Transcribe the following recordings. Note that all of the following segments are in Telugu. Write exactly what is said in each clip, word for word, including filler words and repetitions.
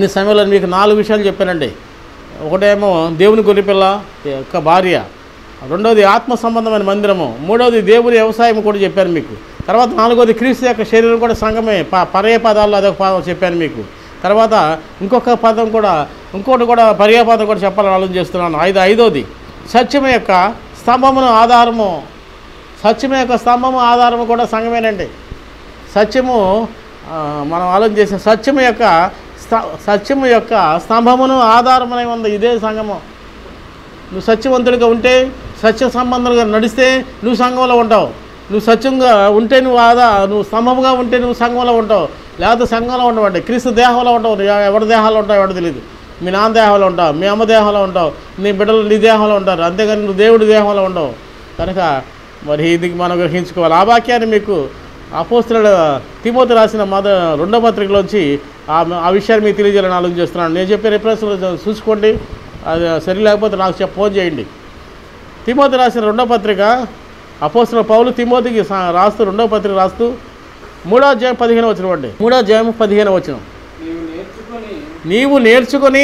నేను ఈ సమయంలో మీకు నాలుగు విషయాలు చెప్పానండి. ఒకటేమో దేవుని గొర్రెపిల్ల యొక్క భార్య, రెండోది ఆత్మ సంబంధమైన మందిరము, మూడవది దేవుని వ్యవసాయం కూడా చెప్పాను మీకు. తర్వాత నాలుగోది క్రీస్తు యొక్క శరీరం కూడా సంఘమే. ప పర్యాయ పదాల్లో అదొక పదం చెప్పాను మీకు. తర్వాత ఇంకొక పదం కూడా ఇంకోటి కూడా పర్యాయ పదం కూడా చెప్పాలని ఆలోచన చేస్తున్నాను. ఐదు ఐదోది సత్యం యొక్క స్తంభమును ఆధారము, సత్యం యొక్క స్తంభము ఆధారము కూడా సంఘమేనండి. సత్యము మనం ఆలోచన చేసే సత్యము యొక్క సత్యము యొక్క స్తంభమును ఆధారమై ఉంది ఇదే సంఘము. నువ్వు సత్యవంతుడిగా ఉంటే, సత్య సంబంధంగా నడిస్తే నువ్వు సంఘంలో ఉంటావు. నువ్వు సత్యంగా ఉంటే నువ్వు ఆదా నువ్వు స్తంభముగా ఉంటే నువ్వు సంఘంలో ఉంటావు. లేకపోతే సంఘంలో ఉండవండి. క్రీస్తు దేహంలో ఉంటావు. ఎవరి దేహాలు ఉంటావు ఎవరు తెలియదు. మీ నాన్న దేహంలో ఉంటావు, మీ అమ్మ దేహంలో ఉంటావు, నీ బిడ్డలు నీ దేహంలో ఉంటారు. అంతేగాని నువ్వు దేవుడి దేహంలో ఉండవు. కనుక మరి ఇది మనం గ్రహించుకోవాలి. ఆ వాక్యాన్ని మీకు అపోస్తలుడు తిమోతి రాసిన మద రెండో పత్రికలోంచి ఆ విషయాన్ని మీకు తెలియజేయాలని ఆలోచన చేస్తున్నాను. నేను చెప్పే రిఫరెన్స్లో చూసుకోండి. అది సరి లేకపోతే నాకు చెప్ప ఫోన్ చేయండి. తిమోతి రాసిన రెండో పత్రిక అపోస్తలుడు పౌలు తిమోతికి రాస్తూ రెండో పత్రిక రాస్తూ మూడో అధ్యాయం పదిహేను వచనం అండి. మూడో అధ్యాయం పదిహేను వచనం. నీవు నేర్చుకొని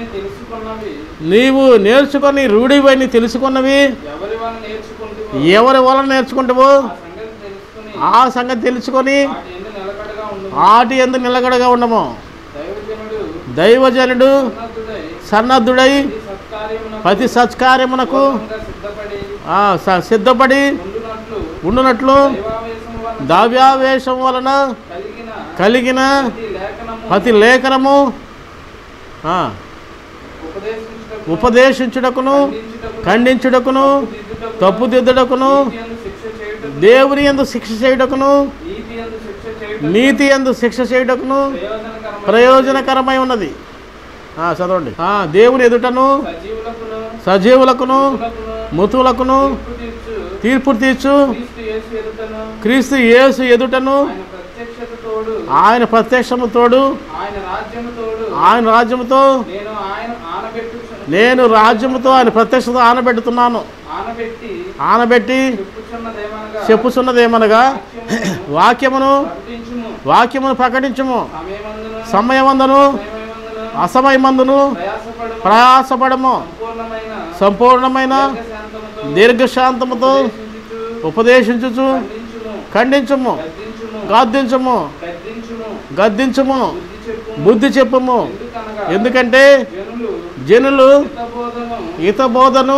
నీవు నేర్చుకొని రూఢివని తెలుసుకున్నవి ఎవరి వలన నేర్చుకుంటావో ఆ సంగతి తెలుసుకొని ఆటి యందు నిలకడగా ఉండము. దైవజనుడు సన్నద్ధుడై ప్రతి సత్కార్యమునకు సిద్ధపడి ఉండునట్లు దావ్యావేశం వలన కలిగిన ప్రతి లేఖనము ఉపదేశించుటకును ఖండించుటకును తప్పుదిద్దుటకును దేవుని యందు శిక్ష చేయుటకును నీతి యందు శిక్ష చేయుటకును ప్రయోజనకరమై ఉన్నది. చదవండి. దేవుని ఎదుటను సజీవులకును మృతువులకును తీర్పు తీర్చు క్రీస్తు యేసు ఎదుటను ఆయన ప్రత్యక్షము తోడు ఆయన రాజ్యముతో నేను రాజ్యముతో ఆయన ప్రత్యక్షత ఆనబెడుతున్నాను. ఆనబెట్టి చెప్పుచున్నదేమనగా వాక్యమును వాక్యమును ప్రకటించుము. సమయమందును అసమయమందును ప్రయాసపడము. సంపూర్ణమైన దీర్ఘశాంతముతో ఉపదేశించుచు ఖండించము, గద్దించము గద్దించము బుద్ధి చెప్పుము. ఎందుకంటే జనులు హిత బోధను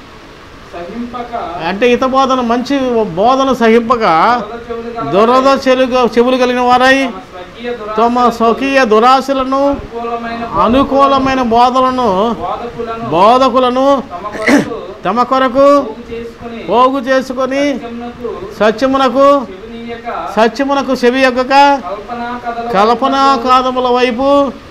అంటే హిత బోధన మంచి బోధన సహింపక దురద చెలుగు చెవులు కలిగిన వారై తమ స్వకీయ దురాశలను అనుకూలమైన బోధలను బోధకులను తమ కొరకు పోగు చేసుకొని సత్యమునకు సత్యమునకు చెవియొగ్గక కల్పనా కథల వైపు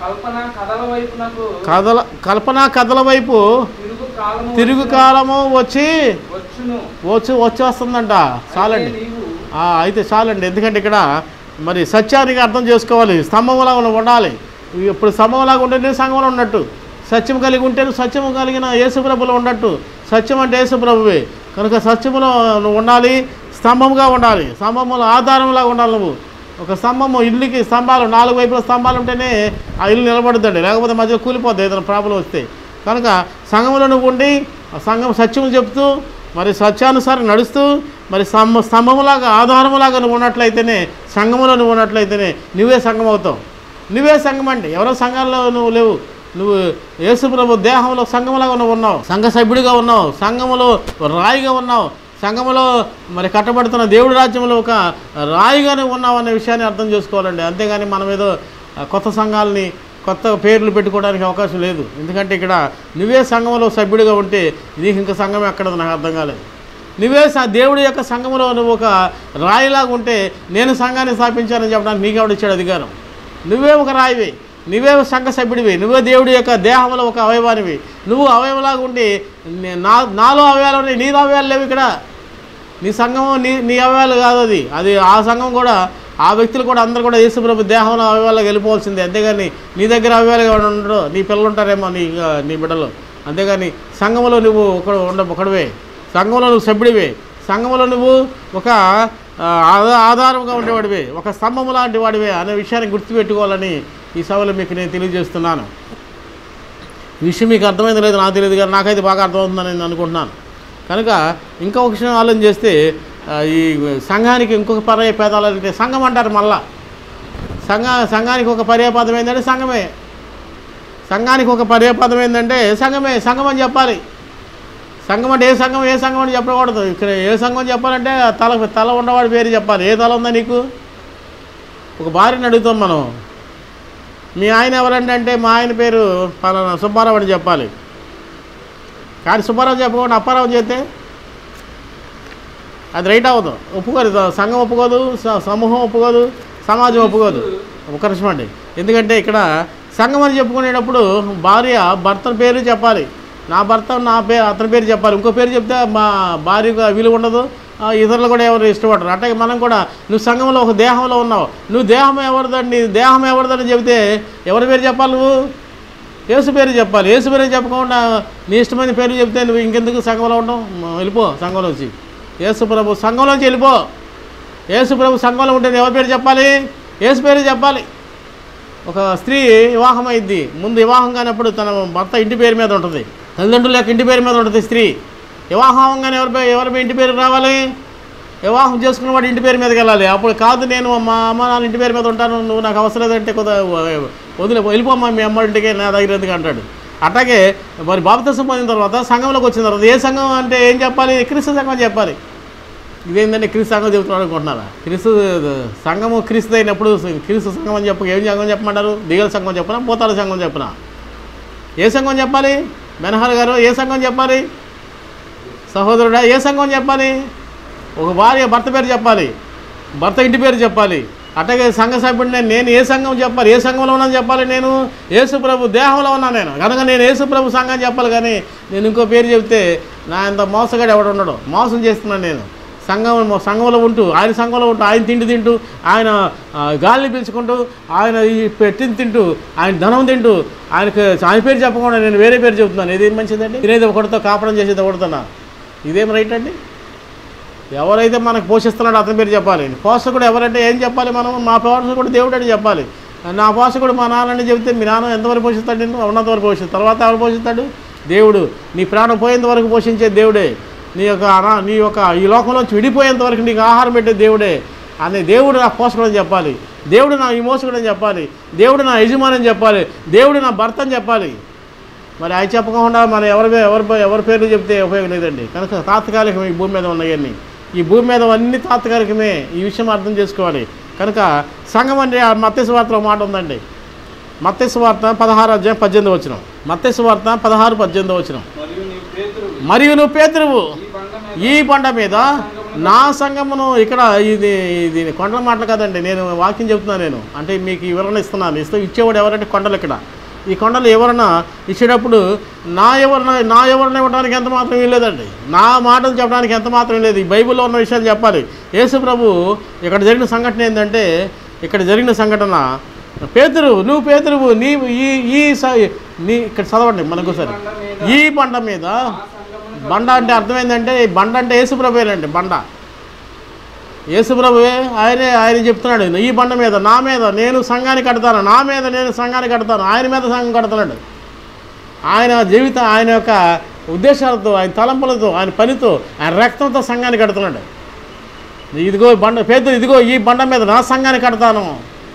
కథల కల్పనా కథల వైపు తిరుగు కాలము వచ్చి వచ్చి వచ్చేస్తుందంట. చాలండి, అయితే చాలండి. ఎందుకంటే ఇక్కడ మరి సత్యానికి అర్థం చేసుకోవాలి. స్తంభంలాగా ఉండాలి. ఇప్పుడు స్తంభంలాగా ఉంటే నేను సంఘంలో ఉన్నట్టు, సత్యం కలిగి ఉంటే సత్యము కలిగిన యేసుప్రభులో ఉన్నట్టు. సత్యం అంటే యేసుప్రభువే కనుక సత్యములో నువ్వు ఉండాలి, స్తంభంగా ఉండాలి, స్తంభములో ఆధారంలాగా ఉండాలి. నువ్వు ఒక స్తంభము ఇల్లుకి స్తంభాలు నాలుగు వైపుల స్తంభాలు ఉంటేనే ఆ ఇల్లు నిలబడుద్దండి, లేకపోతే మధ్యలో కూలిపోద్ది ఏదైనా ప్రాబ్లం వస్తే. కనుక సంఘంలో నువ్వు ఉండి ఆ సంఘం సత్యము చెప్తూ మరి సత్యానుసారం నడుస్తూ మరి స్తంభ స్తంభములాగా ఆధారములాగా నువ్వు ఉన్నట్లయితేనే సంఘములో నువ్వు ఉన్నట్లయితేనే నువ్వే సంఘం అవుతావు. నువ్వే సంఘం అండి. ఎవరో సంఘాల్లో నువ్వు లేవు. నువ్వు యేసుప్రభు దేహంలో సంఘములాగా నువ్వు ఉన్నావు, సంఘ సభ్యుడిగా ఉన్నావు, సంఘములో రాయిగా ఉన్నావు, సంఘములో మరి కట్టబడుతున్న దేవుడి రాజ్యంలో ఒక రాయిగానే ఉన్నావు అనే విషయాన్ని అర్థం చేసుకోవాలండి. అంతేగాని మనం ఏదో కొత్త సంఘాలని కొత్త పేర్లు పెట్టుకోవడానికి అవకాశం లేదు. ఎందుకంటే ఇక్కడ నువ్వే సంఘంలో సభ్యుడిగా ఉంటే నీకు ఇంకా సంఘం ఎక్కడ నాకు అర్థం కాలేదు. నువ్వే దేవుడి యొక్క సంఘంలో నువ్వు ఒక రాయిలాగా ఉంటే నేను సంఘాన్ని స్థాపించానని చెప్పడానికి నీకు ఎవడు ఇచ్చాడు అధికారం? నువ్వే ఒక రాయివి, నువ్వే సంఘ సభ్యుడివి, నువ్వే దేవుడి యొక్క దేహంలో ఒక అవయవానివి. నువ్వు అవయవలాగా ఉండి నా నాలో అవయవాలు ఉన్నాయి, నీ అవయవాలు లేవు. ఇక్కడ నీ సంఘం నీ నీ అవయవాలు కాదు. అది అది ఆ సంఘం కూడా ఆ వ్యక్తులు కూడా అందరూ కూడా యేసుప్రభు దేహంలో అవయవాలకు వెళ్ళిపోవాల్సిందే. అంతేగాని నీ దగ్గర అవయవాలుగా ఉండడు, నీ పిల్లలు ఉంటారేమో నీ నీ బిడ్డలు. అంతేగాని సంఘంలో నువ్వు ఒక ఉండ ఒకడివే, సంఘంలో నువ్వు సభ్యుడివే, సంఘంలో నువ్వు ఒక ఆధారంగా ఉండేవాడివే, ఒక స్తంభం లాంటి వాడివే అనే విషయాన్ని గుర్తుపెట్టుకోవాలని ఈ సభలో మీకు నేను తెలియజేస్తున్నాను. ఈ విషయం మీకు అర్థమైంది లేదు నాకు తెలియదు, కానీ నాకైతే బాగా అర్థమవుతుందని నేను అనుకుంటున్నాను. కనుక ఇంకొక విషయం ఆలోచన చేస్తే ఈ సంఘానికి ఇంకొక పర్యాయ పదాలు అంటే సంఘం అంటారు. మళ్ళా సంఘ సంఘానికి ఒక పర్యాయపదం ఏంటంటే సంఘమే. సంఘానికి ఒక పర్యాయపదం ఏంటంటే సంఘమే. సంఘం అని చెప్పాలి. సంఘం అంటే ఏ సంఘం ఏ సంఘం అని చెప్పకూడదు. ఇక్కడ ఏ సంఘం చెప్పాలంటే తల తల ఉన్నవాడి పేరు చెప్పాలి. ఏ తల ఉందా నీకు? ఒక భార్యని అడుగుతాం మనం, మీ ఆయన ఎవరంటే అంటే మా ఆయన పేరు పలానా సుబ్బారావు అని చెప్పాలి. కానీ సుబ్బారావు చెప్పకుండా అప్పారావు చేస్తే అది రైట్ అవ్వదు, ఒప్పుకోదు. సంఘం ఒప్పుకోదు, సమూహం ఒప్పుకోదు, సమాజం ఒప్పుకోదు. ఒక నిమిషం అండి. ఎందుకంటే ఇక్కడ సంఘం అని చెప్పుకునేటప్పుడు భార్య భర్త పేరు చెప్పాలి. నా భర్త నా పేరు అతని పేరు చెప్పాలి. ఇంకో పేరు చెప్తే మా భార్యకు విలువ ఉండదు, ఇతరులు కూడా ఎవరు ఇష్టపడరు. అంటే మనం కూడా నువ్వు సంఘంలో ఒక దేహంలో ఉన్నావు, నువ్వు దేహం ఎవరిదండి దేహం ఎవరిదని చెబితే ఎవరి పేరు చెప్పాలి? నువ్వు యేసు పేరు చెప్పాలి. యేసు పేరు చెప్పకుండా నీ ఇష్టమైన పేరు చెప్తే నువ్వు ఇంకెందుకు సంఘంలో ఉండవు? వెళ్ళిపో సంఘంలోంచి. యేసు ప్రభు సంఘంలోంచి వెళ్ళిపో. యేసు ప్రభు సంఘంలో ఉంటే ఎవరి పేరు చెప్పాలి? యేసు పేరు చెప్పాలి. ఒక స్త్రీ వివాహం అయింది, ముందు వివాహం కానప్పుడు తన భర్త ఇంటి పేరు మీద ఉంటుంది, తల్లిదండ్రుల యొక్క ఇంటి పేరు మీద ఉంటుంది స్త్రీ. వివాహం కానీ ఎవరి ఎవరి ఇంటి పేరు రావాలి? వివాహం చేసుకున్న వాడు ఇంటి పేరు మీదకి వెళ్ళాలి. అప్పుడు కాదు నేను మా అమ్మ నాన్న ఇంటి పేరు మీద ఉంటాను, నువ్వు నాకు అవసరం లేదంటే కొద్దిగా వదిలే వెళ్ళిపోమ్మా మీ అమ్మ ఇంటికి నా దగ్గర ఎందుకు అంటాడు. అట్లాగే మరి బాప్తిసం పొందిన తర్వాత సంఘంలోకి వచ్చిన తర్వాత ఏ సంఘం అంటే ఏం చెప్పాలి? క్రీస్తు సంఘం చెప్పాలి. ఇదేంటంటే క్రీస్తు సంఘం చెబుతున్నాడు అనుకుంటున్నారా? క్రీస్తు సంఘము క్రీస్తు అయినప్పుడు క్రీస్తు సంఘం అని చెప్ప ఏం సంఘం చెప్పమంటారు? దిగల సంఘం చెప్పనా, పోతాల సంఘం చెప్పనా? ఏ సంఘం చెప్పాలి? మెనహర్ గారు ఏ సంఘం చెప్పాలి? సహోదరుడా ఏ సంఘం చెప్పాలి? ఒక భార్య భర్త పేరు చెప్పాలి, భర్త ఇంటి పేరు చెప్పాలి. అట్లాగే సంఘ సభ్యుడిని నేను ఏ సంఘం చెప్పాలి? ఏ సంఘంలో ఉన్నాను చెప్పాలి? నేను యేసు ప్రభు దేహంలో ఉన్నాను నేను కనుక నేను యేసు ప్రభు సంఘం చెప్పాలి. కానీ నేను ఇంకో పేరు చెప్తే నా అంత మోసగాడు ఎవడు ఉండడు. మోసం చేస్తున్నాను నేను. సంఘం సంఘంలో ఉంటూ ఆయన సంఘంలో ఉంటూ ఆయన తిండి తింటూ ఆయన గాలిని పీల్చుకుంటూ ఆయన ఈ పెట్టింది తింటూ ఆయన ధనం తింటూ ఆయనకు ఆయన పేరు చెప్పకుండా నేను వేరే పేరు చెబుతున్నాను. ఇదేం మంచిదండి? నేనేది ఒకటితో కాపడం చేసేది ఒకటితున్నా, ఇదేం రైట్ అండి? ఎవరైతే మనకు పోషిస్తున్నాడో అతని పేరు చెప్పాలి. పోషకుడు ఎవరంటే ఏం చెప్పాలి? మనం మా పోషకుడు దేవుడు అని చెప్పాలి. నా పోషకుడు మా నాన్నని చెబితే మీ నాన్న ఎంతవరకు పోషిస్తాడు? నిన్ను ఉన్నంతవరకు పోషిస్తాడు. తర్వాత ఎవరు పోషిస్తాడు? దేవుడు. నీ ప్రాణం పోయేంత వరకు పోషించే దేవుడే. నీ యొక్క నీ యొక్క ఈ లోకంలోంచి విడిపోయేంత వరకు నీకు ఆహారం పెట్టే దేవుడే. అనే దేవుడు నా పోషకుడు అని చెప్పాలి, దేవుడు నా విమోచకుడు అని చెప్పాలి, దేవుడు నా యజమాని అని చెప్పాలి, దేవుడు నా భర్త అని చెప్పాలి. మరి అవి చెప్పకుండా మనం ఎవరి ఎవరి ఎవరి పేర్లు చెప్తే ఉపయోగం లేదండి. కనుక తాత్కాలికమే ఈ భూమి మీద ఉన్నాయన్నీ. ఈ భూమి మీద అన్ని తాత్కాలికమే. ఈ విషయం అర్థం చేసుకోవాలి. కనుక సంఘం అంటే మత్తయి సువార్తలో మాట ఉందండి. మత్తయి సువార్త పదహారు అధ్యాయం పద్దెనిమిది వచనం. మత్తయి సువార్త పదహారు పద్దెనిమిది వచనం. మరియు నువ్వు పేతురువు ఈ కొండ మీద నా సంఘమును. ఇక్కడ ఇది ఇది కొండల మాటలు కదండి, నేను వాక్యం చెప్తున్నాను. నేను అంటే మీకు వివరణ ఇస్తున్నాను. ఇస్తూ ఇచ్చేవాడు ఎవరంటే కొండలు. ఇక్కడ ఈ కొండలు ఎవరన్నా ఇచ్చేటప్పుడు నా ఎవరిన నా ఎవరిని ఇవ్వడానికి ఎంత మాత్రం లేదండి, నా మాటలు చెప్పడానికి ఎంత మాత్రం లేదు. ఈ బైబిల్లో ఉన్న విషయాలు చెప్పాలి. యేసు ప్రభు ఇక్కడ జరిగిన సంఘటన ఏంటంటే, ఇక్కడ జరిగిన సంఘటన పేతురువు నువ్వు పేతురువు నీవు ఈ ఈ నీ ఇక్కడ చదవండి మనకు సరే. ఈ బండ మీద, బండ అంటే అర్థమైందంటే బండ అంటే యేసుప్రభువేనండి. బండ యేసుప్రభువే. ఆయనే ఆయన చెప్తున్నాడు, ఈ బండ మీద నా మీద నేను సంఘాన్ని కడతాను, నా మీద నేను సంఘాన్ని కడతాను. ఆయన మీద సంఘం కడతాడు. ఆయన జీవితం, ఆయన యొక్క ఉద్దేశాలతో, ఆయన తలంపులతో, ఆయన పనితో, ఆయన రక్తంతో సంఘాన్ని కడుతున్నాడు. ఇదిగో బండ పేతురు, ఇదిగో ఈ బండ మీద నా సంఘాన్ని కడతాను.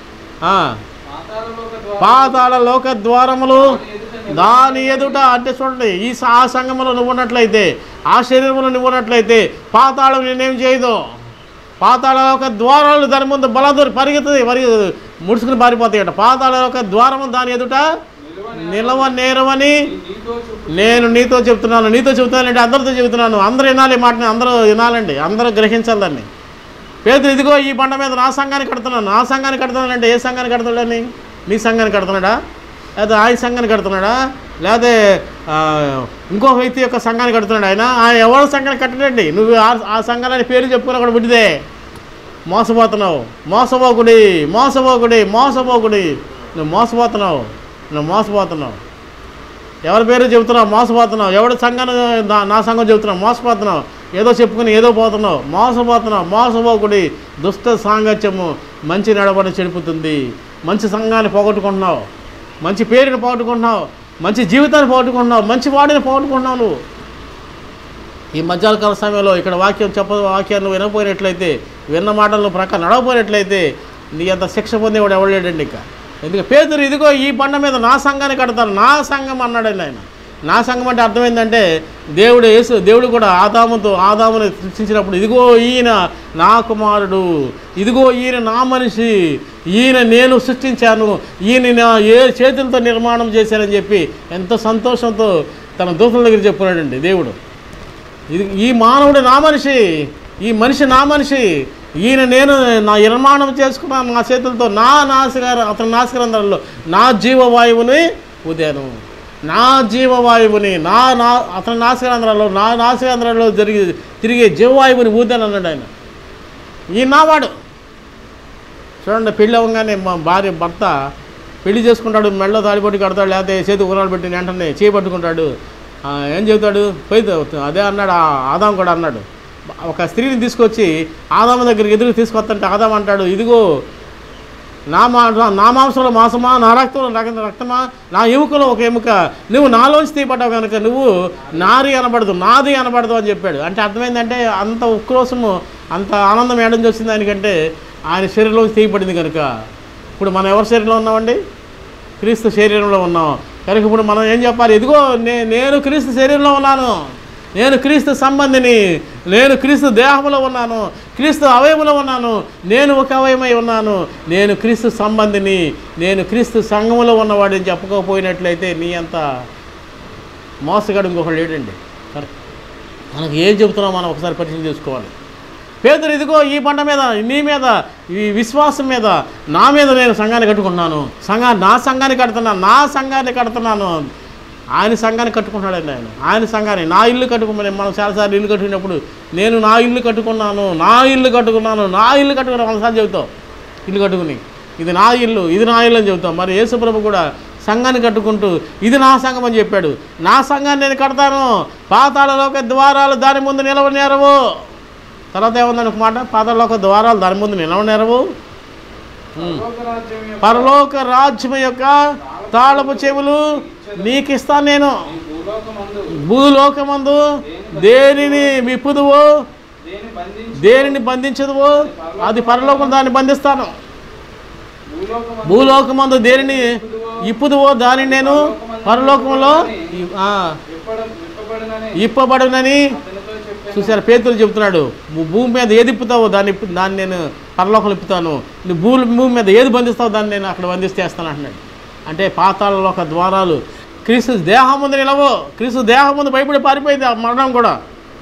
పాతాళ లోక ద్వారములు దాని ఎదుట. అంటే చూడండి, ఈ ఆ సంఘంలో నువ్వు ఉన్నట్లయితే, ఆ శరీరంలో నువ్వు ఉన్నట్లయితే పాతాళం నేనేం చేయదు. పాతాళ లోక ద్వారాలు దాని ముందు బలదూరి పరిగెత్తుంది, పరి ముడుచుకుని పారిపోతాయట. పాతాళ లోక ద్వారము దాని ఎదుట నిలవ నేరవని నేను నీతో చెప్తున్నాను. నీతో చెబుతున్నానంటే అందరితో చెబుతున్నాను. అందరూ వినాలి మాటని, అందరూ వినాలండి, అందరూ గ్రహించాలి దాన్ని. పేతురు ఇదిగో ఈ బండ మీద నా సంఘాన్ని కడుతున్నాను. నా సంఘాన్ని కడుతున్నానంటే ఏ సంఘాన్ని కడుతున్నాడని? నీ సంఘాన్ని కడుతున్నాడా, లేదా ఆయన సంఘాన్ని కడుతున్నాడా, లేదా ఇంకో వ్యక్తి యొక్క సంఘాన్ని కడుతున్నాడు? ఆయన ఆయన ఎవరి సంఘాన్ని కట్టడండి. నువ్వు ఆ సంఘాలని పేరు చెప్పుకుని అక్కడ విడిదే మోసపోతున్నావు. మోసపోకుడి మోసపోకుడి మోసపోకుడి నువ్వు మోసపోతున్నావు. నువ్వు మోసపోతున్నావు. ఎవరి పేరు చెబుతున్నావు? మోసపోతున్నావు. ఎవరి సంఘాన్ని నా సంఘం చెబుతున్నావు? మోసపోతున్నావు. ఏదో చెప్పుకుని ఏదో పోతున్నావు, మోసపోతున్నావు. మోసపోకుడి, దుష్ట సాంగత్యము మంచి నడవడిని చెడుపుతుంది. మంచి సంఘాన్ని పోగొట్టుకుంటున్నావు, మంచి పేరుని పోగొట్టుకుంటున్నావు, మంచి జీవితాన్ని పోగొట్టుకుంటున్నావు, మంచి వాడిని పోగొట్టుకుంటున్నావు. నువ్వు ఈ మధ్యాహ్నకాల సమయంలో ఇక్కడ వాక్యం చెప్ప వాక్యాన్ని నువ్వు వినకపోయినట్లయితే, విన్న మాటలను ప్రకారం నడవపోయినట్లయితే నీ అంత శిక్ష పొందేవాడు ఎవడలేడండి. ఇంకా ఎందుకంటే పేతురు ఇదిగో ఈ బండ మీద నా సంఘాన్ని కడతాను, నా సంఘం అన్నాడండి ఆయన. నా సంఘం అంటే అర్థం ఏంటంటే దేవుడు యేసు దేవుడు కూడా ఆదాముతో ఆదాముని సృష్టించినప్పుడు ఇదిగో ఈయన నా కుమారుడు, ఇదిగో ఈయన నా మనిషి, ఈయన నేను సృష్టించాను, ఈయన నా ఏ చేతులతో నిర్మాణం చేశానని చెప్పి ఎంతో సంతోషంతో తన దూతల దగ్గర చెప్పుకున్నాడండి దేవుడు. ఇది ఈ మానవుడు నా మనిషి, ఈ మనిషి నా మనిషి, ఈయన నేను నా నిర్మాణం చేసుకున్నాను నా చేతులతో, నా నాసికార అతని నాసికారంధ్రంలో నా జీవవాయువుని ఉదాను, నా జీవవాయువుని నా నా అతని నాసికారంధ్రంలో నా నాసికారంధ్రంలో జరిగి తిరిగే జీవవాయువుని ఊదాను అన్నాడు ఆయన. ఈ నావాడు చూడండి, పెళ్ళి అవ్వగానే మా భార్య భర్త పెళ్లి చేసుకుంటాడు, మెళ్ళో తాడిపట్టి కడతాడు, లేకపోతే చేతి ఊరాలు పెట్టి వెంటనే చేపట్టుకుంటాడు. ఏం చెబుతాడు? పోయి అదే అన్నాడు ఆదాం కూడా అన్నాడు. ఒక స్త్రీని తీసుకొచ్చి ఆదాము దగ్గరికి ఎదురు తీసుకొస్తుంటే ఆదాం అంటాడు, ఇదిగో నా మా నా మాంసంలో మాంసమా, నా రక్తంలో రక్తమా, నా ఎముకలో ఒక ఎముక, నువ్వు నాలోంచి తీయబడ్డావు కనుక నువ్వు నారి అనబడదు, నాది అనబడదు అని చెప్పాడు. అంటే అర్థమైందంటే అంత ఉక్రోషము, అంత ఆనందం ఏడం వచ్చింది ఆయనకంటే ఆయన శరీరంలోంచి తీయబడింది కనుక. ఇప్పుడు మనం ఎవరి శరీరంలో ఉన్నామండి? క్రీస్తు శరీరంలో ఉన్నాం కనుక ఇప్పుడు మనం ఏం చెప్పాలి? ఇదిగో నే నేను క్రీస్తు శరీరంలో ఉన్నాను, నేను క్రీస్తు సంబంధిని, నేను క్రీస్తు దేహంలో ఉన్నాను, క్రీస్తు అవయవంలో ఉన్నాను, నేను ఒక అవయమై ఉన్నాను, నేను క్రీస్తు సంబంధిని, నేను క్రీస్తు సంఘంలో ఉన్నవాడిని చెప్పుకోకపోయినట్లయితే నీ అంత మోసగాడు ఇంకొకటి లేడండి. మనకు ఏం చెబుతున్నావు మనం ఒకసారి పరిచయం చేసుకోవాలి. పేదరు ఇదిగో ఈ బండ మీద, నీ మీద, ఈ విశ్వాసం మీద, నా మీద నేను సంఘాన్ని కట్టుకుంటున్నాను, సంఘా నా సంఘాన్ని కడుతున్నాను, నా సంఘాన్ని కడుతున్నాను. ఆయన సంఘాన్ని కట్టుకుంటున్నాడండి ఆయన. ఆయన సంఘాన్ని నా ఇల్లు కట్టుకోమని మనం చాలాసార్లు ఇల్లు కట్టుకున్నప్పుడు నేను నా ఇల్లు కట్టుకున్నాను, నా ఇల్లు కట్టుకున్నాను, నా ఇల్లు కట్టుకున్నాను మనసారి చెబుతాం. ఇల్లు కట్టుకుని ఇది నా ఇల్లు, ఇది నా ఇల్లు అని చెబుతాం. మరి యేసుప్రభు కూడా సంఘాన్ని కట్టుకుంటూ ఇది నా సంఘం అని చెప్పాడు. నా సంఘాన్ని నేను కడతాను, పాతాళలోక ద్వారాలు దాని ముందు నిలవనేరవు. తర్వాత ఏముందని ఒక మాట, పాతాళలోక ద్వారాలు దాని ముందు నిలవనేరవు. పరలోక రాజ్యం యొక్క తాళపు చెవులు నీకు ఇస్తాను నేను. భూలోకమందు దేనిని విప్పుదువో, దేనిని బంధించదువో అది పరలోకం దాన్ని బంధిస్తాను. భూలోకమందు దేనిని ఇప్పుదువో దానిని నేను పరలోకంలో ఇప్పబడునని. చూసారు, పేతురు చెబుతున్నాడు, భూమి మీద ఏది ఇప్పుతావో దాన్ని దాన్ని నేను పరలోకం ఇప్పుతాను, నువ్వు భూ భూమి మీద ఏది బంధిస్తావో దాన్ని నేను అక్కడ బంధిస్తేస్తాను అంటున్నాడు. అంటే పాతాళలోక ద్వారాలు క్రీస్తు దేహం ముందు నిలవో. క్రీస్తు దేహం ముందు భయపడి పారిపోయింది ఆ మరణం కూడా.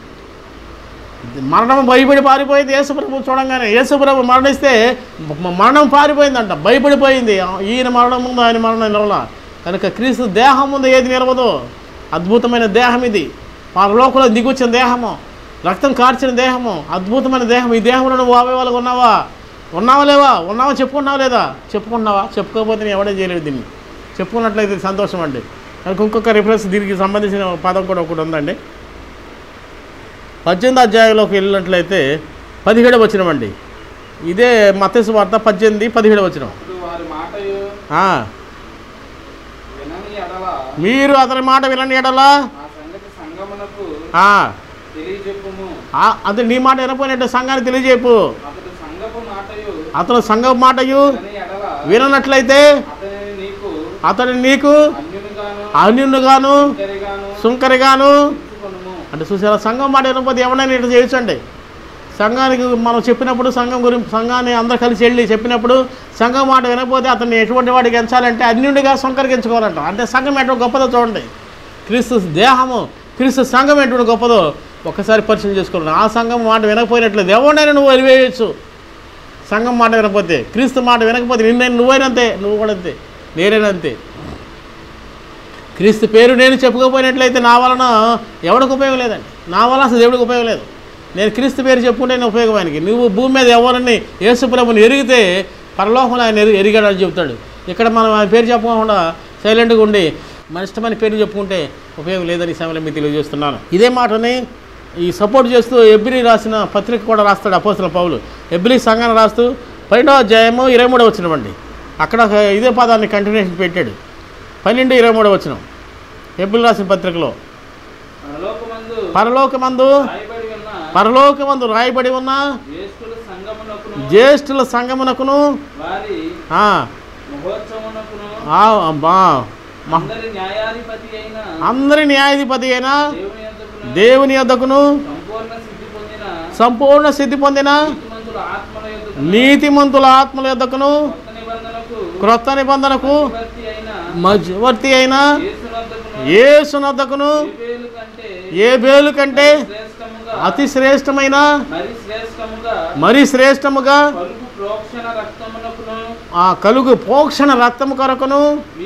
మరణం భయపడి పారిపోయింది యేసుప్రభు చూడంగానే. యేసుప్రభు మరణిస్తే మరణం పారిపోయిందంట, భయపడిపోయింది. ఈయన మరణం ముందు ఆయన మరణం నిలవలా కనుక క్రీస్తు దేహం ముందు ఏది నిలవదో. అద్భుతమైన దేహం ఇది, పరలోకంలో దిగొచ్చిన దేహము, రక్తం కార్చిన దేహము, అద్భుతమైన దేహం. ఈ దేహంలో నువ్వు అవయవాలుగా ఉన్నావా? ఉన్నావా లేవా? ఉన్నావా చెప్పుకున్నావా లేదా? చెప్పుకున్నావా? చెప్పుకోకపోతే నేను ఎవడే చేయలేదు. దీన్ని చెప్పుకున్నట్లయితే సంతోషం అండి. కనుక ఇంకొక రిఫరెన్స్ దీనికి సంబంధించిన పదం కూడా ఒకటి ఉందండి. పద్దెనిమిది అధ్యాయంలోకి వెళ్ళినట్లయితే పదిహేడు వచనమండి. ఇదే మత్తయి సువార్త పద్దెనిమిది పదిహేడు వచనం. మీరు అతని మాట వినని ఎడలా అతను నీ మాట వినపోయినట్టు సంఘాన్ని తెలియజేపు. అతను సంఘం మాటయు విననట్లయితే అతని నీకు అన్యునుగాను సుంకరిగాను. అంటే చూసారా, సంఘం మాట వినకపోతే ఎవరైనా ఇట్లా చేయొచ్చండి. సంఘానికి మనం చెప్పినప్పుడు, సంఘం గురించి సంఘాన్ని అందరూ కలిసి వెళ్ళి చెప్పినప్పుడు సంఘం మాట వినకపోతే అతన్ని ఎటువంటి వాడికి ఎంచాలంటే అన్యుడిగా సుంకరిగించుకోవాలంట. అంటే సంఘం ఎటువంటి గొప్పదో చూడండి. క్రీస్తు దేహము, క్రీస్తు సంఘం ఎటువంటి గొప్పదో ఒక్కసారి పరిచయం చేసుకోండి. ఆ సంఘం మాట వినకపోయినట్లేదు ఎవరినైనా నువ్వు వెలివేయచ్చు. సంఘం మాట వినకపోతే, క్రీస్తు మాట వినకపోతే నిన్నైనా నువ్వైనంతే, నువ్వు కూడా అంతే, నేనేనంతే. క్రీస్తు పేరు నేను చెప్పుకోపోయినట్లయితే నా వలన ఎవరికి ఉపయోగం లేదండి. నా వలన అసలు దేవుడికి ఉపయోగం లేదు. నేను క్రీస్తు పేరు చెప్పుకుంటే ఉపయోగం ఆయనకి. నువ్వు భూమి మీద ఎవరిని యేసుప్రభుని ఎరిగితే పరలోకంలో ఆయన ఎరి ఎరిగాడని చెప్తాడు. ఇక్కడ మనం ఆయన పేరు చెప్పకుండా సైలెంట్గా ఉండి మన ఇష్టమైన పేరు చెప్పుకుంటే ఉపయోగం లేదని సమయంలో మీకు తెలియజేస్తున్నాను. ఇదే మాటని ఈ సపోర్ట్ చేస్తూ ఎబ్రీ రాసిన పత్రిక కూడా రాస్తాడు అపోస్తలుడైన పౌలు. ఎబ్రీ సంఘాన్ని రాస్తూ పన్నెండో అధ్యాయము ఇరవై మూడో వచనం అండి, అక్కడ ఇదే పదాన్ని కంటిన్యూషన్ పెట్టాడు. పన్నెండు ఇరవై మూడో వచనం ఎబ్రీ రాసిన పత్రికలో, పరలోకమందు పరలోకమందు రాయబడి ఉన్న జ్యేష్ఠుల సంగమునకును అందరి న్యాయాధిపతి అయిన దేవుని యొద్దకును సంపూర్ణ సిద్ధి పొందిన నీతిమంతుల ఆత్మల యొద్దకును క్రొత్త నిబంధనకు మధ్యవర్తి అయిన యేసునొద్దకును ఏబేలు కంటే అతి శ్రేష్టమైన మరి శ్రేష్టముగా ఆ కలుగు ప్రోక్షణ రక్తము కొరకును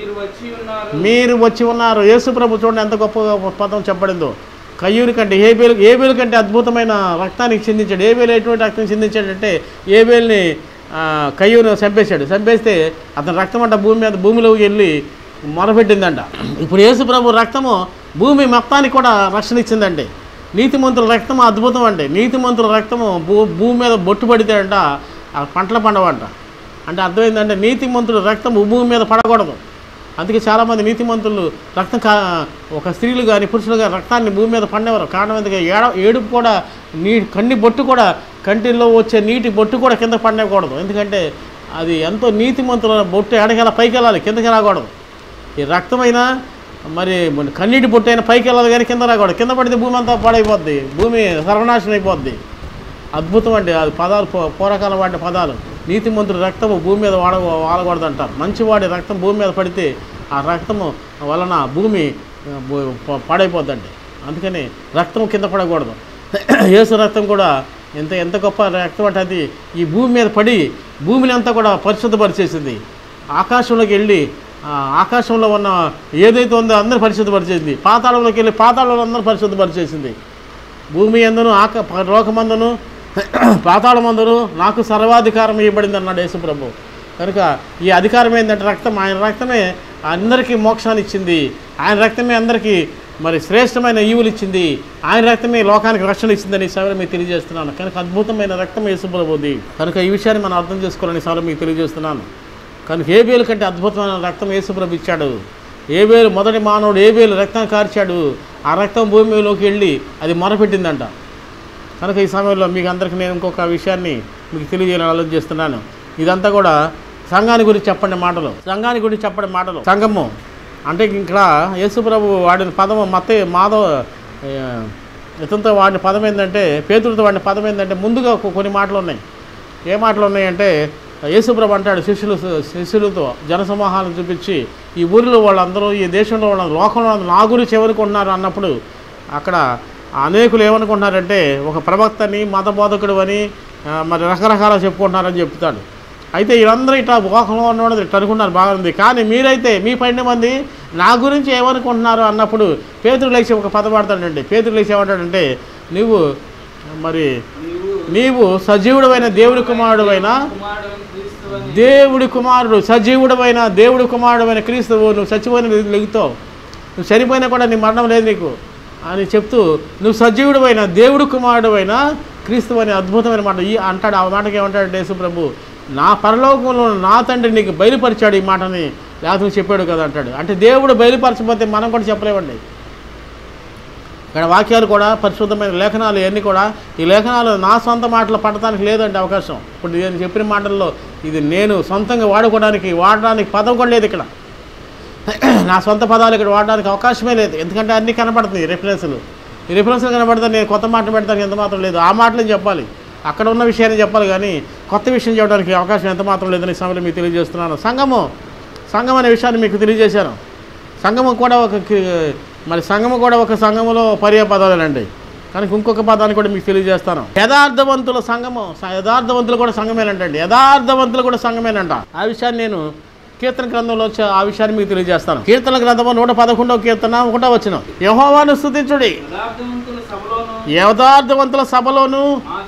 మీరు వచ్చి ఉన్నారు. యేసు ప్రభు చూడండి ఎంత గొప్ప పదం చెప్పబడిందో. కయ్యూరి కంటే ఏబేలు ఏబేలు కంటే అద్భుతమైన రక్తానికి చెందించాడు. ఏబేలు ఎటువంటి రక్తం చెందించాడంటే ఏబేల్ని కయ్యూరు చంపేశాడు. చంపేస్తే అతని రక్తం అంట భూమి మీద భూమిలోకి వెళ్ళి మొరపెట్టిందంట. ఇప్పుడు యేసు ప్రభు రక్తము భూమి మొత్తానికి కూడా రక్షణ ఇచ్చిందండి. నీతిమంతుల రక్తం అద్భుతం అండి. నీతిమంతుల రక్తము భూ భూమి మీద బొట్టు పడితే అంట ఆ పంటల పండవంట. అంటే అర్థమైందంటే నీతిమంతుల రక్తం భూమి మీద పడకూడదు. అందుకే చాలామంది నీతిమంతులు రక్తం కా ఒక స్త్రీలు కానీ పురుషులు కానీ రక్తాన్ని భూమి మీద పండేవారు. కారణం ఎందుకంటే ఏడ ఏడుపు కూడా నీ కన్ని బొట్టు కూడా కంటిలో వచ్చే నీటి బొట్టు కూడా కింద పండకూడదు. ఎందుకంటే అది ఎంతో నీతిమంతుల బొట్టు ఎడకెళ్ళ పైకి వెళ్ళాలి, కిందకి రాకూడదు. ఈ రక్తమైనా మరి కన్నీటి బొట్టు అయినా పైకి వెళ్ళాలి కానీ కింద రాకూడదు. కింద పడితే భూమి అంతా పాడైపోద్ది, భూమి సర్వనాశనం అయిపోద్ది. అద్భుతం అండి అది పదాలు, పూర్వకాలం వాడిన పదాలు. నీతిమంతుడి రక్తము భూమి మీద వాడ వాడకూడదు అంటారు. మంచివాడి రక్తం భూమి మీద పడితే ఆ రక్తము వలన భూమి పాడైపోద్దండి. అందుకని రక్తం కింద పడకూడదు. యేసు రక్తం కూడా ఎంత ఎంత గొప్ప రక్తం అంటే అది ఈ భూమి మీద పడి భూమిని అంతా కూడా పరిశుద్ధపరిచేసింది. ఆకాశంలోకి వెళ్ళి ఆకాశంలో ఉన్న ఏదైతే ఉందో అందరూ పరిశుద్ధపరిచేసింది. పాతాళంలోకి వెళ్ళి పాతాళంలో అందరూ పరిశుద్ధపరిచేసింది. భూమి ఎందును ఆక లోకమందును పాతాళమందును నాకు సర్వాధికారం ఇవ్వబడింది అన్నాడు యేసు ప్రభు. కనుక ఈ అధికారం ఏంటంటే రక్తం, ఆయన రక్తమే అందరికీ మోక్షాన్ని ఇచ్చింది. ఆయన రక్తమే అందరికీ మరి శ్రేష్టమైన ఈవులు ఇచ్చింది. ఆయన రక్తమే లోకానికి రక్షణ ఇచ్చిందని ఈ సభలో మీకు తెలియజేస్తున్నాను. కనుక అద్భుతమైన రక్తం యేసు ప్రభుది. కనుక ఈ విషయాన్ని మనం అర్థం చేసుకోవాలని సభలో మీకు తెలియజేస్తున్నాను. కనుక ఏబేలు కంటే అద్భుతమైన రక్తం యేసు ప్రభు ఇచ్చాడు. ఏబేలు మొదటి మానవుడు ఏబేలు రక్తం కార్చాడు. ఆ రక్తం భూమిలోకి వెళ్ళి అది మొరపెట్టిందంట. కనుక ఈ సమయంలో మీకు అందరికీ నేను ఇంకొక విషయాన్ని మీకు తెలియజేయాలని ఆలోచిస్తున్నాను. ఇదంతా కూడా సంఘాన్ని గురించి చెప్పండి మాటలు, సంఘాన్ని గురించి చెప్పండి మాటలు. సంఘము అంటే ఇక్కడ యేసు ప్రభు వాడిన పదము మతే మాధవ ఇతనితో వాడిన పదం ఏంటంటే, పేతురుతో వాడిన పదం ఏంటంటే ముందుగా కొన్ని మాటలు ఉన్నాయి. ఏ మాటలు ఉన్నాయంటే యేసు ప్రభు అంటాడు శిష్యులు శిష్యులతో జనసమూహాలను చూపించి, ఈ ఊరిలో వాళ్ళందరూ ఈ దేశంలో వాళ్ళ లోకంలో నా గురించి ఎవరుకుంటున్నారు అన్నప్పుడు అక్కడ అనేకులు ఏమనుకుంటున్నారంటే ఒక ప్రవక్తని మత బోధకుడు అని మరి రకరకాల చెప్పుకుంటున్నారని చెప్తాడు. అయితే వీళ్ళందరూ ఇట్లా లోకంలో ఉన్నవాడు ఇట్లా అనుకున్నారు, బాగుంది. కానీ మీరైతే మీ పన్నెండు మంది నా గురించి ఏమనుకుంటున్నారు అన్నప్పుడు పేతురు లేచి ఒక పద పాడతాడండి. పేతురు లేచి ఏమంటాడంటే, నువ్వు మరి నీవు సజీవుడమైన దేవుడి కుమారుడువైన దేవుడి కుమారుడు సజీవుడమైన దేవుడి కుమారుడమైన క్రీస్తువు, నువ్వు చచ్చిపోయిన లెగుతావు, నువ్వు చనిపోయినా కూడా నీ మరణం లేదు నీకు అని చెప్తూ నువ్వు సజీవుడమైన దేవుడి కుమారుడువైన క్రీస్తువు అనే అద్భుతమైన మాట ఈ అంటాడు. ఆ మాటకి ఏమంటాడు యేసు ప్రభు, నా పరలోకంలో నా తండ్రి నీకు బయలుపరిచాడు ఈ మాటని, లేకపోతే చెప్పాడు కదా అంటాడు. అంటే దేవుడు బయలుపరచకపోతే మనం కూడా చెప్పలేమండి. ఇక్కడ వాక్యాలు కూడా పరిశుద్ధమైన లేఖనాలు ఇవన్నీ కూడా, ఈ లేఖనాలు నా సొంత మాటలు పడటానికి లేదంటే అవకాశం. ఇప్పుడు నేను చెప్పిన మాటల్లో ఇది నేను సొంతంగా వాడుకోవడానికి వాడడానికి పదం కూడా లేదు. ఇక్కడ నా సొంత పదాలు ఇక్కడ వాడడానికి అవకాశమే లేదు. ఎందుకంటే అన్నీ కనపడుతుంది రిఫరెన్సులు. ఈ రిఫరెన్సులు కనపడతాను, నేను కొత్త మాట పెడతానికి ఎంత మాత్రం లేదు. ఆ మాటలు చెప్పాలి, అక్కడ ఉన్న విషయాన్ని చెప్పాలి, కానీ కొత్త విషయం చెప్పడానికి అవకాశం ఎంత మాత్రం లేదని సమయంలో మీకు తెలియజేస్తున్నాను. సంఘము సంఘం అనే విషయాన్ని మీకు తెలియజేశాను. సంఘము కూడా ఒక మరి సంఘము కూడా ఒక సంఘములో పర్యాయ పదాలేనండి. కానీ ఇంకొక పదాన్ని కూడా మీకు తెలియజేస్తాను. యథార్థవంతుల సంఘము, యథార్థవంతులు కూడా సంఘమేనంటండి. యథార్థవంతులు కూడా సంఘమేనంట. ఆ విషయాన్ని నేను కీర్తన గ్రంథంలో వచ్చే ఆ విషయాన్ని మీకు తెలియజేస్తాను. కీర్తన గ్రంథము నూట పదకొండవ కీర్తన ఒకటో వచనం, యెహోవాను స్తుతించుడి యథార్థవంతుల సభలోను.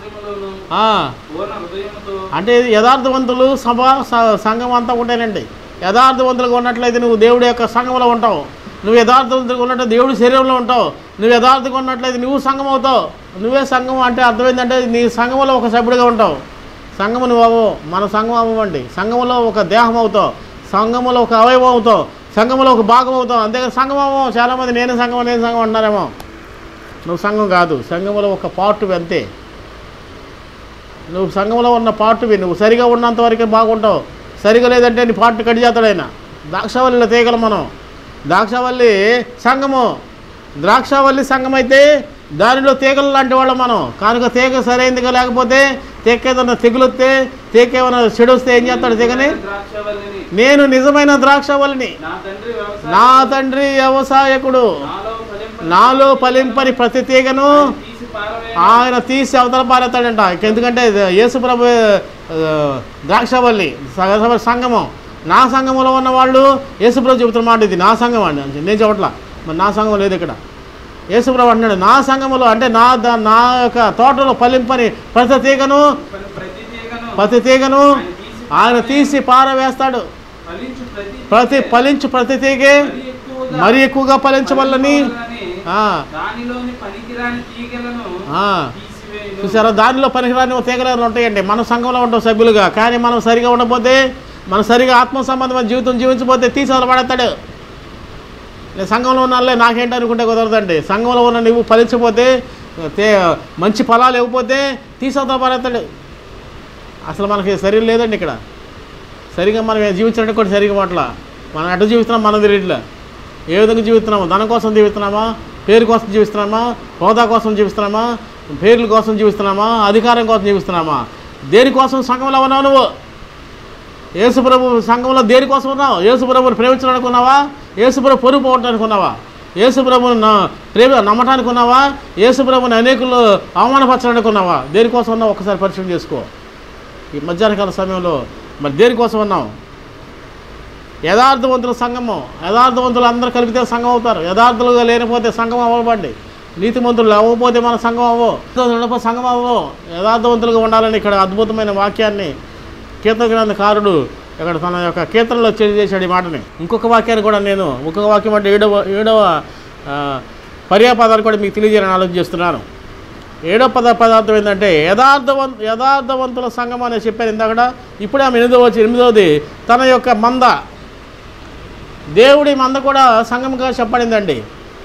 అంటే యథార్థవంతులు సభ సంఘం అంతా ఉంటానండి. యథార్థవంతులుగా ఉన్నట్లయితే నువ్వు దేవుడి యొక్క సంఘంలో ఉంటావు. నువ్వు యథార్థవంతులుగా ఉన్నట్టు దేవుడి శరీరంలో ఉంటావు. నువ్వు యథార్థంగా ఉన్నట్లయితే నువ్వు సంఘం అవుతావు. నువ్వే సంఘం అంటే అర్థం ఏంటంటే నీ సంఘంలో ఒక సభ్యుడిగా ఉంటావు. సంఘము నువ్వు అవ్వవు, మన సంఘం అవ్వండి. సంఘంలో ఒక దేహం అవుతావు, సంఘంలో ఒక అవయవం అవుతావు, సంఘంలో ఒక భాగం అవుతావు. అంతేకాదు సంఘం అవ్వవు. చాలామంది నేను సంఘం నేను సంఘం అంటున్నారేమో. నువ్వు సంఘం కాదు, సంఘంలో ఒక పార్ట్వి అంతే. నువ్వు సంఘంలో ఉన్న పార్ట్వి. నువ్వు సరిగా ఉన్నంత వరకే బాగుంటావు. సరిగా లేదంటే నీ పార్ట్ కట్ చేస్తాడు ఆయన. ద్రాక్షావల్లిలో తీగలు మనం. ద్రాక్షావల్లి సంఘము, ద్రాక్షావల్లి సంఘం అయితే దానిలో తీగలు లాంటి వాళ్ళం మనం. కనుక తీగ సరైనదిగా లేకపోతే తీగ ఏదైనా తెగులొస్తే తీగ ఏమైనా చెడు వస్తే ఏం చేస్తాడు తీగని? నేను నిజమైన ద్రాక్షావల్లిని, నా తండ్రి వ్యవసాయకుడు, నాలో ఫలింపని ప్రతి తీగను ఆయన తీసి అవతల పారేస్తాడంట. ఎందుకంటే యేసుప్రభు ద్రాక్షావల్లి సంఘము. నా సంఘంలో ఉన్న వాళ్ళు యేసుప్రభు చెబుతున్న మాట ఇది. నా సంఘం అండి నేను చెప్పట్లా, మరి నా సంఘం లేదు ఇక్కడ. యేసుప్రభు అంటున్నాడు నా సంఘములో అంటే నా నా యొక్క తోటలో ఫలింపని ప్రతి తీగను ప్రతి తీగను ఆయన తీసి పారవేస్తాడు. ప్రతి ఫలించు ప్రతి తీగే మరి ఎక్కువగా ఫలించవల్లని. చూసారా, దానిలో పనికిరాని తీగలు ఉంటాయండి. మన సంఘంలో ఉంటాం సభ్యులుగా, కానీ మనం సరిగా ఉండకపోతే, మనం సరిగా ఆత్మ సంబంధమైన జీవితం జీవించకపోతే తీసి పడతాడు. నేను సంఘంలో ఉన్నానులే నాకేంటి అనుకుంటే కుదరదండి. సంఘంలో ఉన్న నువ్వు ఫలించకపోతే, తే మంచి ఫలాలు ఇవ్వకపోతే తీసవతల పడతాడు. అసలు మనకి శరీరం లేదండి ఇక్కడ. సరిగా మనం జీవించడానికి కూడా సరిగా పట్ల మనం ఎట్లా జీవిస్తున్నాం, మన తిరిగిట్లా ఏ విధంగా జీవిస్తున్నామా? ధనం కోసం జీవిస్తున్నామా? పేరు కోసం జీవిస్తున్నామా? హోదా కోసం జీవిస్తున్నామా? పేర్ల కోసం జీవిస్తున్నామా? అధికారం కోసం జీవిస్తున్నామా? దేనికోసం సంఘంలో ఉన్నావు నువ్వు? యేసుప్రభు సంఘంలో దేనికోసం ఉన్నావు? యేసుప్రభుని ప్రేమించడానికి ఉన్నావా? యేసుప్రభు పొరుగు పోవటానికి ఉన్నావా? యేసుప్రభుని ప్రేమ నమ్మటానికి ఉన్నావా? యేసుప్రభుని అనేకులు అవమానపరచడానికి ఉన్నావా? దేనికోసం ఉన్నావు? ఒకసారి పరిశీలన చేసుకో. ఈ మధ్యాహ్నకాల సమయంలో మరి దేనికోసం ఉన్నావు? యథార్థవంతుల సంఘము. యథార్థవంతులు అందరూ కలిపితే సంఘం అవుతారు. యథార్థులుగా లేనిపోతే సంఘం అవ్వబండి. నీతిమంతులు అవ్వకపోతే మన సంఘం అవ్వో, ఉండకపోతే సంఘం అవ్వో. యథార్థవంతులుగా ఉండాలని ఇక్కడ అద్భుతమైన వాక్యాన్ని కీర్తన గ్రంథకారుడు ఇక్కడ తన యొక్క కీర్తనలో తెలియజేశాడు ఈ మాటని. ఇంకొక వాక్యాన్ని కూడా నేను ఇంకొక వాక్యం అంటే ఏడవ ఏడవ పర్యాపదాలు కూడా మీకు తెలియజేయాలని ఆలోచన చేస్తున్నాను. ఏడవ పద పదార్థం ఏంటంటే యథార్థవంత యథార్థవంతుల సంఘం అని చెప్పాను ఇందాక. ఇప్పుడే ఆమె ఎనిమిదవ వచ్చి ఎనిమిదవది తన యొక్క మంద. దేవుడి మంద కూడా సంఘంగా చెప్పబడిందండి.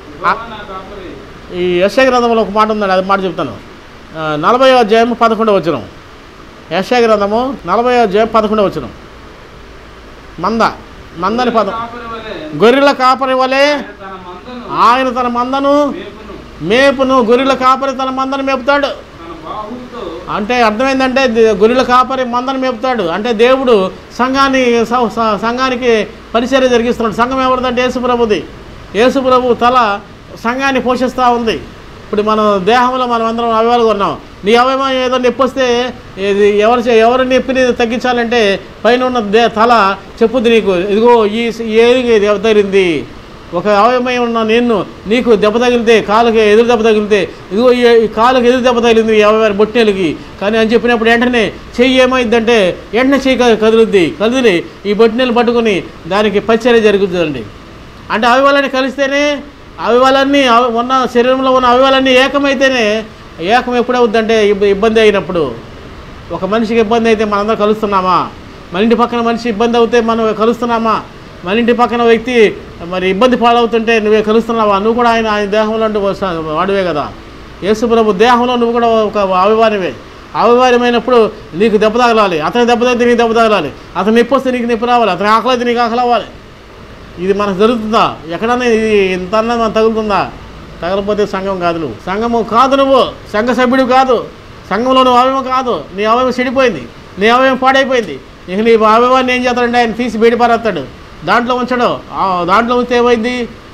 ఈ యెషయా గ్రంథంలో ఒక మాట ఉందండి, అది మాట చెప్తాను. నలభై అధ్యాయం పదకొండవ వచనం. యెషయా గ్రంథము నలభై అధ్యాయం పదకొండవ వచనం. మంద మందని పదం. గొర్రెల కాపరి వలె ఆయన తన మందను మేపును. గొర్రెల కాపరి తన మందను మేపుతాడు అంటే అర్థమైందంటే గొర్రెల కాపరి మందను మేపుతాడు అంటే దేవుడు సంఘాన్ని సంఘానికి పరిచర్య జరిగిస్తున్నాడు. సంఘం ఎవరిదంటే యేసుప్రభుది. యేసుప్రభు తల సంఘాన్ని పోషిస్తూ ఉంది. ఇప్పుడు మన దేహంలో మనం అందరం అవయవాలుగా ఉన్నాం. నీ అవయవం ఏదో నొప్పి వస్తే ఇది ఎవరు ఎవరి నొప్పిని తగ్గించాలంటే పైన ఉన్న దే తల చెప్పుద్ది నీకు, ఇదిగో ఈ ఏది దెబ్బ తగిలింది. ఒక అవయవం ఉన్న నేను నీకు దెబ్బ తగిలితే, కాలుకి ఎదురు దెబ్బ తగిలితే, ఇదిగో ఈ కాలుకి ఎదురు దెబ్బ తగిలింది ఈ అవయవాన్ని బొట్టెలకి కానీ అని చెప్పినప్పుడు వెంటనే చెయ్యి ఏమైందంటే వెంటనే చెయ్యి కదులుద్ది. కదిలి ఈ బొట్టెలు పట్టుకుని దానికి పరిచర్య జరుగుతుందండి. అంటే అవయవాలన్నీ కలిస్తేనే, అవయవాలన్నీ ఉన్న శరీరంలో ఉన్న అవయవాలన్నీ ఏకమైతేనే. ఏకం ఎప్పుడవుద్దంటే ఇబ్బంది అయినప్పుడు. ఒక మనిషికి ఇబ్బంది అయితే మనందరం కలుస్తున్నామా? మన ఇంటి పక్కన మనిషి ఇబ్బంది అవుతే మనం కలుస్తున్నామా? మన ఇంటి పక్కన వ్యక్తి మరి ఇబ్బంది పాలవుతుంటే నువ్వే కలుస్తున్నావా? నువ్వు కూడా ఆయన ఆయన దేహంలో వాడివే కదా. యేసుప్రభు దేహంలో నువ్వు కూడా ఒక అవయవానివే. అవయవారమైనప్పుడు నీకు దెబ్బ తగలాలి, అతని దెబ్బ తగ్గితే నీకు దెబ్బ తగలాలి, అతను నొప్పి వస్తే నీకు నొప్పి రావాలి, అతని ఆకలి అయితే నీకు ఆకలి అవ్వాలి. ఇది మనకు జరుగుతుందా? ఎక్కడన్నా ఇది ఇంతన్నా మనం తగులుతుందా? తగలపోతే సంఘం కాదు నువ్వు. సంఘము కాదు నువ్వు. సంఘ సభ్యుడు కాదు. సంఘంలో నువ్వు అవయవం కాదు. నీ అవయవం చెడిపోయింది, నీ అవయవం పాడైపోయింది. ఇక నీ అవయవాన్ని ఏం చేస్తాడంటే ఆయన తీసి బయటపారేస్తాడు, దాంట్లో ఉంచడు. దాంట్లో ఉంచితే ఏమైంది?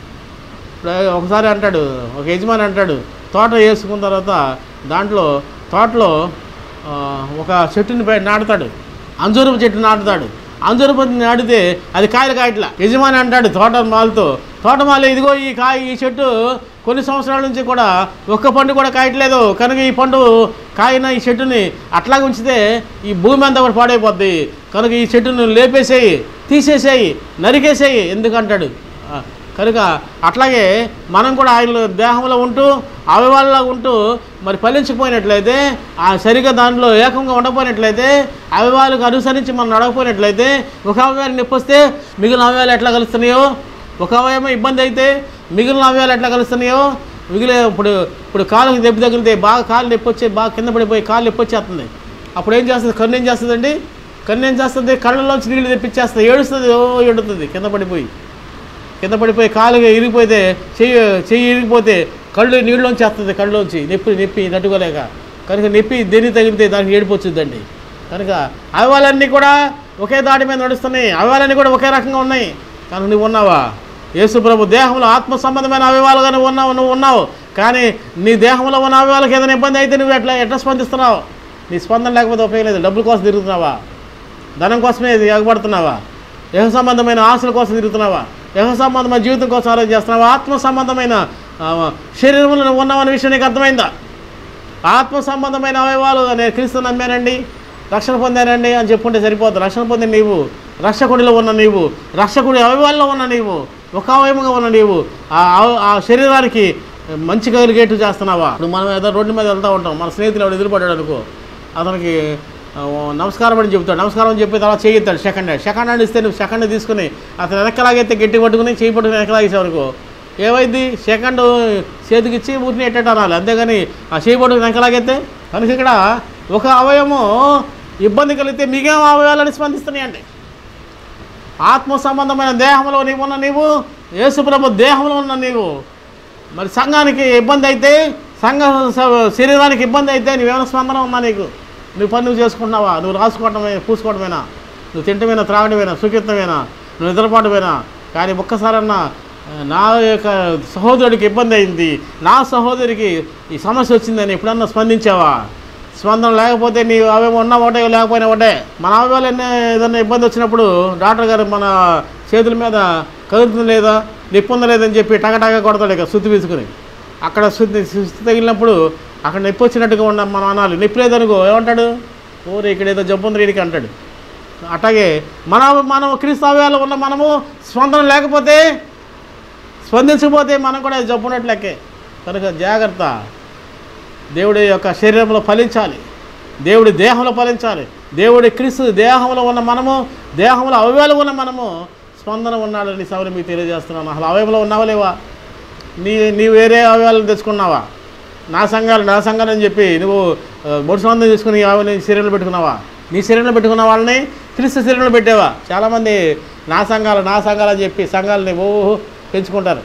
ఒకసారి అంటాడు, ఒక యజమాని అంటాడు, తోట వేసుకున్న తర్వాత దాంట్లో తోటలో ఒక చెట్టుని నాటుతాడు, అంజూరపు చెట్టు నాటుతాడు. అంజూరపు నాటితే అది కాయలు కాయట్లా. యజమాని అంటాడు తోటమాలతో, తోటమాల ఇదిగో ఈ కాయ ఈ చెట్టు కొన్ని సంవత్సరాల నుంచి కూడా ఒక్క పండు కూడా కాయట్లేదు, కనుక ఈ పండు కాయన ఈ చెట్టుని అట్లాగే ఉంచితే ఈ భూమి అంతా కూడా పాడైపోద్ది, కనుక ఈ చెట్టును లేపేసేయి, తీసేసేయి, నరికేసేయి. ఎందుకంటాడు కనుక అట్లాగే మనం కూడా ఆయన దేహంలో ఉంటూ అవయవాల్లో ఉంటూ మరి ఫలించకపోయినట్లయితే, ఆ సరిగా దాంట్లో ఏకంగా ఉండకపోయినట్లయితే, అవయవాలకు అనుసరించి మనం నడవకపోయినట్లయితే, ఒక అవయవానికి నొప్పి వస్తే మిగిలిన అవయవాలు ఎట్లా కలుస్తున్నాయో, ఒక అవయవం ఇబ్బంది అయితే మిగిలిన అవయవాలు ఎట్లా కలుస్తున్నాయో, మిగిలిన ఇప్పుడు ఇప్పుడు కాలుకి దెబ్బ తగిలితే బాగా కాలు నొప్పి వచ్చి బాగా కింద పడిపోయి కాలు నొప్పి వచ్చేస్తుంది. అప్పుడు ఏం చేస్తుంది? కన్ను ఏం చేస్తుందండి? కన్ను ఏం చేస్తుంది? కళ్ళలోంచి నీళ్ళు తెప్పించేస్తుంది, ఏడుస్తుంది, ఓ ఏడుతుంది కింద పడిపోయి. కింద పడిపోయి కాలుగా ఇరిగిపోతే, చెయ్యి చెయ్యి ఇరిగిపోతే కళ్ళు నీళ్ళలోంచి వస్తుంది, కళ్ళలోంచి నొప్పి నొప్పి తట్టుకోలేక. కనుక నొప్పి దేని తగిలితే దానికి ఏడుపు వచ్చిందండి. కనుక అవయవాలన్నీ కూడా ఒకే దాటి మీద నడుస్తున్నాయి, అవయవాలన్నీ కూడా ఒకే రకంగా ఉన్నాయి. కనుక నువ్వు ఉన్నావా? యేసు ప్రభు దేహంలో ఆత్మ సంబంధమైన అవయవాలుగా నువ్వు ఉన్నావు నువ్వు ఉన్నావు కానీ నీ దేహంలో ఉన్న అవయవాలకు ఏదైనా ఇబ్బంది అయితే నువ్వు ఎట్లా ఎట్లా స్పందిస్తున్నావు? నీ స్పందన లేకపోతే ఉపయోగం లేదు. డబ్బుల కోసం తిరుగుతున్నావా? ధనం కోసమే ఎగబడుతున్నావా? యెహోవా సంబంధమైన ఆశల కోసం తిరుగుతున్నావా? యెహోవా సంబంధమైన జీవితం కోసం ఆలోచన చేస్తున్నావా? ఆత్మ సంబంధమైన శరీరంలో నువ్వు ఉన్నావనే విషయం నీకు అర్థమైందా? ఆత్మ సంబంధమైన అవయవాలు నేను క్రీస్తు నమ్మానండి, రక్షణ పొందానండి అని చెప్పుకుంటే సరిపోద్దు. రక్షణ పొందిన నీవు, రక్షకుడిలో ఉన్న నీవు, రక్షకుడి అవయవాల్లో ఉన్న నీవు, ఒక అవయవంగా ఉన్న నీవు ఆ శరీరానికి మంచి కలిగేట్టు చేస్తున్నావా? ఇప్పుడు మనం ఏదో రోడ్డు మీద వెళ్తూ ఉంటాం, మన స్నేహితులు ఎవడు ఎదురుపడ్డాడు అనుకో, అతనికి నమస్కారం అని చెబుతాడు. నమస్కారం అని చెప్పి తర్వాత చేయిస్తాడు సెకండ్ హ్యాండ్. సెకండ్ హ్యాండ్ ఇస్తే నువ్వు సెకండ్ తీసుకుని అతను వెనక్కలాగైతే గట్టి పట్టుకుని చేయి పట్టుకుని వెనకలాగేసే వరకు ఏమైంది? సెకండ్ చేతికి ఇచ్చి ఊరిని ఎట్టేట అనాలి, అంతేగాని ఆ చేయి పట్టుకుని వెనకలాగైతే. కనుక ఇక్కడ ఒక అవయవము ఇబ్బంది కలిగితే మిగిలిన అవయవాలని స్పందిస్తున్నాయండి. ఆత్మ సంబంధమైన దేహంలో నీవు ఉన్న నీవు, యేసుప్రభు దేహంలో ఉన్న నీవు, మరి సంఘానికి ఇబ్బంది అయితే, సంఘ శరీరానికి ఇబ్బంది అయితే నువ్వేమైనా స్పందన ఉందా? నీకు నువ్వు పని నువ్వు చేసుకుంటున్నావా? నువ్వు రాసుకోవటమే పూసుకోవడమేనా? నువ్వు తింటమేనా, త్రాగడమేనా, సుఖితమేనా, నువ్వు నిద్రపాటమేనా? కానీ ఒక్కసారన్నా నా యొక్క సహోదరుడికి ఇబ్బంది అయింది, నా సహోదరికి ఈ సమస్య వచ్చిందని ఎప్పుడన్నా స్పందించావా? స్పందన లేకపోతే నీ అవయవం ఉన్నా ఒకటే లేకపోయినా ఒకటే. మన అవయవాలు ఎన్ని ఏదైనా ఇబ్బంది వచ్చినప్పుడు డాక్టర్ గారు మన చేతుల మీద కదులుతుంది లేదా, నొప్పి ఉందా లేదని చెప్పి టగటగా కొడతాడు ఇక శుద్ధి తీసుకుని. అక్కడ శుద్ధి శుద్ధి తగిలినప్పుడు అక్కడ నొప్పి వచ్చినట్టుగా ఉన్న మనం అనాలి. నొప్పి లేదనుకో ఏమంటాడు? ఓరే ఇక్కడ ఏదో జబ్బు ఉంది వీడికి అంటాడు. అట్లాగే మన మనం క్రీస్తు అవయవాలు ఉన్న మనము స్పందన లేకపోతే, స్పందించకపోతే మనం కూడా జబ్బు ఉన్నట్లు లెక్కే. కనుక జాగ్రత్త. దేవుడి యొక్క శరీరంలో ఫలించాలి, దేవుడి దేహంలో ఫలించాలి. దేవుడి క్రీస్తు దేహంలో ఉన్న మనము, దేహంలో అవయవాలు ఉన్న మనము స్పందన ఉన్నాడని సవరి మీకు తెలియజేస్తున్నాను. అసలు అవయవంలో ఉన్నావా లేవా? నీ నీ వేరే అవయవాలను తెచ్చుకున్నావా? నా సంఘాలు నా సంఘాలు అని చెప్పి నువ్వు మూడు సంబంధం తీసుకుని నీ శరీరంలో పెట్టుకున్నావా? నీ శరీరంలో పెట్టుకున్న వాళ్ళని క్రీస్తు శరీరంలో పెట్టావా? చాలామంది నా సంఘాలు నా సంఘాలు అని చెప్పి సంఘాలని ఓ పెంచుకుంటారు,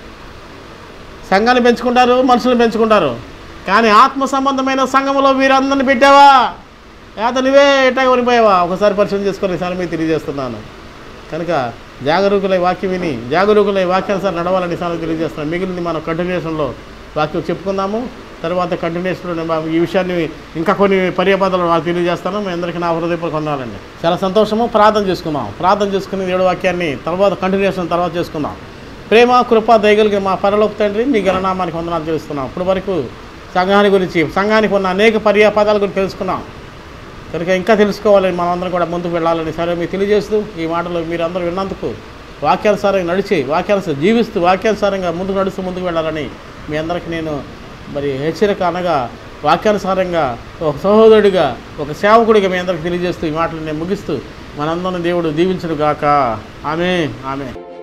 సంఘాన్ని పెంచుకుంటారు, మనుషులను పెంచుకుంటారు. కానీ ఆత్మ సంబంధమైన సంఘంలో వీరందరిని పెట్టావా? లేదా నువ్వే ఎట్టా కొనిపోయావా? ఒకసారి పరిశీలన చేసుకొని సార్ మీకు తెలియజేస్తున్నాను. కనుక జాగరూకులై వాక్యం విని జాగరూకులై వాక్యానుసారి నడవాలని సార్ తెలియజేస్తున్నాను. మిగిలింది మనం కంటిన్యూషన్లో వాక్యం చెప్పుకుందాము. తర్వాత కంటిన్యూషన్లో ఈ విషయాన్ని ఇంకా కొన్ని పర్యాపదాలు వాళ్ళకి తెలియజేస్తాను. మీ అందరికీ నా హృదయపూర్వక వందనాలండి. చాలా సంతోషము. ప్రార్థన చేసుకుందాం. ప్రార్థన చేసుకుని ఏడు వాక్యాన్ని తర్వాత కంటిన్యూషన్ తర్వాత చేసుకుందాం. ప్రేమ కృప దయగలిగిన మా పరలోక తండ్రి, మీ గణనామానికి వందనాలు తెలుస్తున్నాం. ఇప్పుడు వరకు సంఘాన్ని గురించి, సంఘానికి ఉన్న అనేక పర్యాపదాల గురించి తెలుసుకున్నాం. కనుక ఇంకా తెలుసుకోవాలని మనందరం కూడా ముందుకు వెళ్ళాలని సరే మీకు తెలియజేస్తూ, ఈ మాటలు మీరు అందరూ విన్నందుకు వాక్యానుసారంగా నడిచి, వాక్యానుసారం జీవిస్తూ, వాక్యానుసారంగా ముందుకు నడుస్తూ ముందుకు వెళ్ళాలని మీ అందరికీ నేను మరి హెచ్చరిక అనగా వాక్యానుసారంగా ఒక సహోదరుడిగా, ఒక సేవకుడిగా మీ అందరికీ తెలియజేస్తూ ఈ మాటలు నేను ముగిస్తూ మనందరిని దేవుడు దీవించును గాక. ఆమేన్. ఆమేన్.